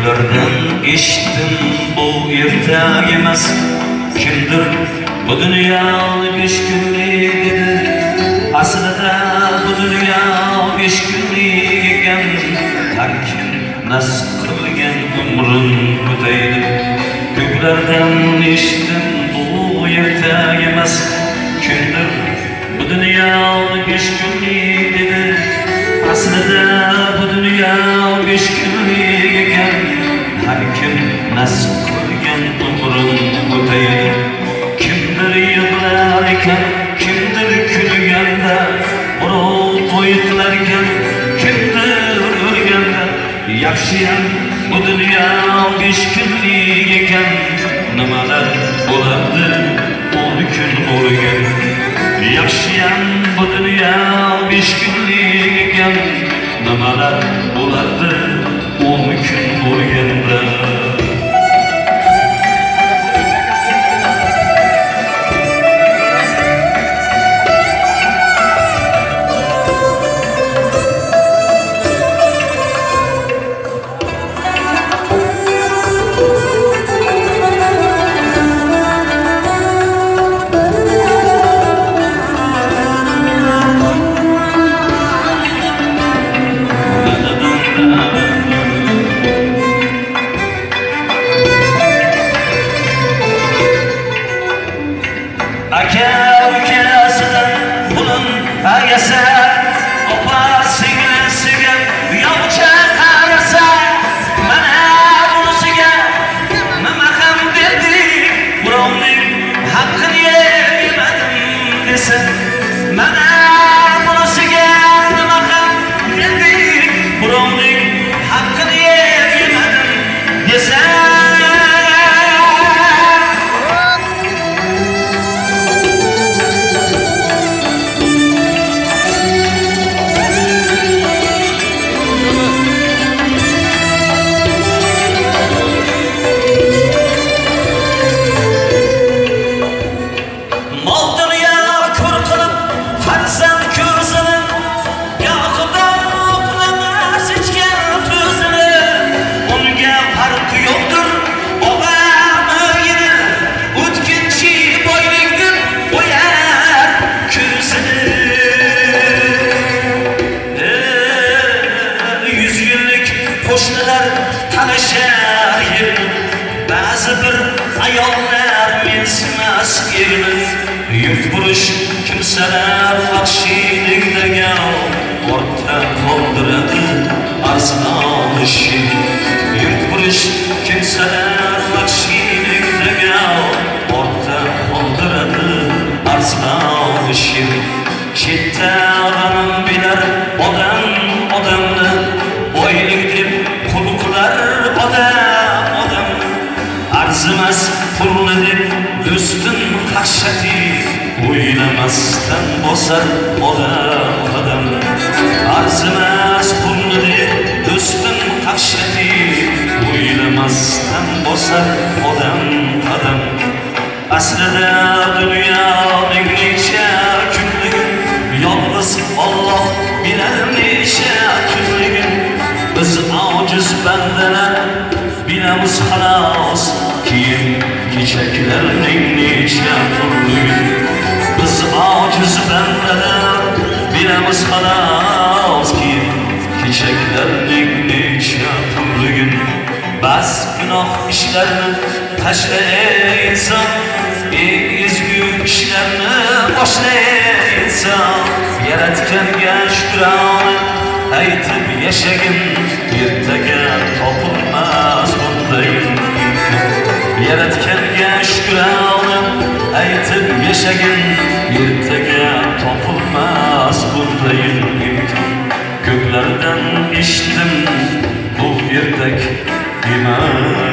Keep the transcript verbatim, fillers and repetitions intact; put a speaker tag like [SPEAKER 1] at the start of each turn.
[SPEAKER 1] Ko'klardan eshitdim bu erta emas, kimdir bu dunyoni besh kunlik dedi. Aslida bu dunyo besh kunlik ekan, har kim nasib qilgan umrin o'taydi. Ko'klardan eshitdim bu erta emas, kimdir bu dunyoni besh kunlik dedi. Aslida bu dunyo besh kunlik ekan, har kim nasib qilgan umrin o'taydi. Kimdir yig'lar ekan, kimdir kulganda, birov to'y qilar ekan, kimdir o'lganda. Yaxshiyam bu dunyo besh kunlik ekan, nimalar bo'lardi o'n kun o'lgan. Yaxshiyam bu dunyo besh kunlik ekan, nimalar bo'lardi o'n kun o'lganda.
[SPEAKER 2] Kimsalar vahshiylikdagi ortda qoldiradi arslon ishini. Yurt burish kimsalar vahshiylikdagi ortda qoldiradi arslon ishini. Chetda g'anim bilar odam odamni, boylik deb qul qilar odam odamni. Arzimas pulni deb do'stin qaqshati, o'ylamasdan bosar odam qadamni. Arzimas pulni deb do'stin qaqshati, o'ylamasdan bosar odam qadam. Aslida dunyoning necha kunligin, yolg'iz Alloh bilar necha kunligin. Biz ojiz bandalar bilamiz xolos, keyin kechaklarning necha turligin. Biz ojiz bandalar bilamiz xolos, keyin kechaklarning necha turligin. Bas gunoh ishlarni tashla inson, ezgu ishlarni boshla inson. Yaratganga shukrona aytib yashagin, ertaga topilmas bunday imkon. Yaratganga shukrona aytib yashagin, ertaga topilmas bunday imkon. Ko'klardan eshitdim bu ertak emas.